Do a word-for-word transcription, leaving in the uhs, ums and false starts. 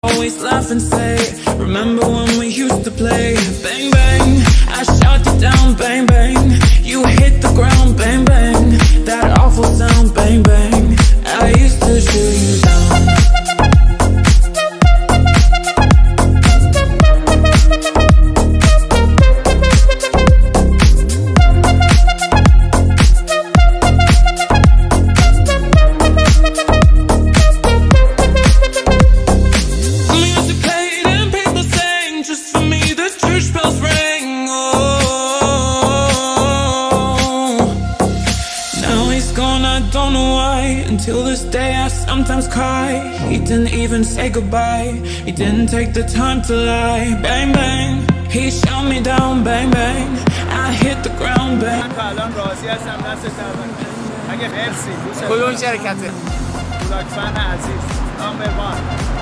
always laugh and say, remember when we used to play? Bang bang, I shot you down. Bang bang, you hit the ground. Bang bang, that awful sound. Bang bang, I used to shoot you down. Till this day I sometimes cry. He didn't even say goodbye. He didn't take the time to lie. Bang bang, he shot me down. Bang bang, I hit the ground. Bang. من الان راضی هستم دست اگه مرسی. کدوم شرکته؟ کولاک عزیز. نامبر وان.